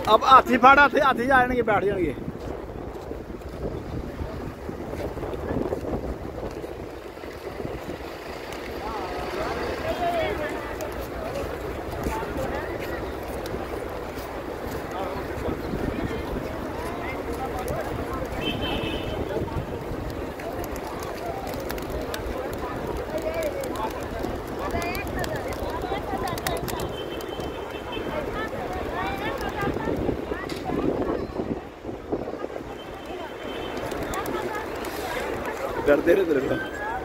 अब हाथी फड़ हाथी जाएंगे बैठ जाएंगे। डरते रहे तेरे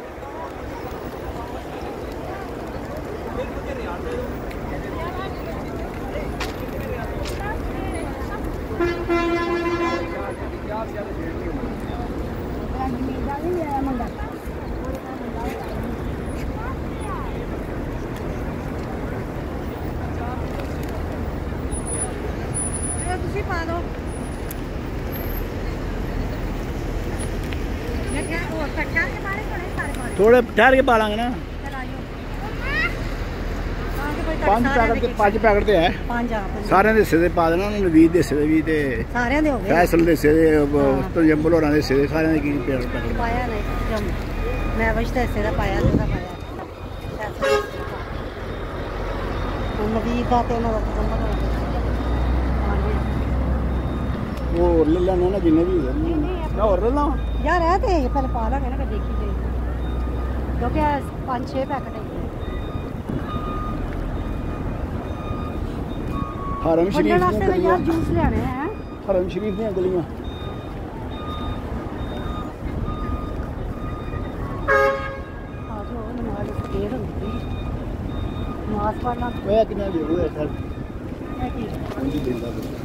थोड़े ठहर के पा लेंगे ना। 5 पैकेट तो है सारे हिस्से दे पा देना उन्होंने 20 हिस्से दे भी ते फैसल दे हिस्से दे तो जंबल होरां दे हिस्से दे सारे दे की पैकेट पाया नहीं मैं वजदा हिस्से दा पाया नबीद दा ते उन्हां दा जंबल वो ले लेना ना जिन्ने भी मैं और ले लां यार है ते पहले पा लांगे ना देखी जाए क्योंकि 5-6 पैकेट है। हरम शरीफ यार जूस लेने हैं हरम शरीफ दी गलियां आज वो नमाज देर होंदी नमाज पढ़ना ओए कितना दे वो है सर है की 5 दिन दा